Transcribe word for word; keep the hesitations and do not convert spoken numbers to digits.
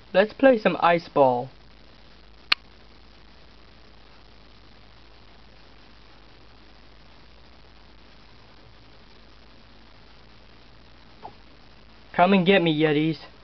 Let's play some ice ball. Come and get me, Yetis.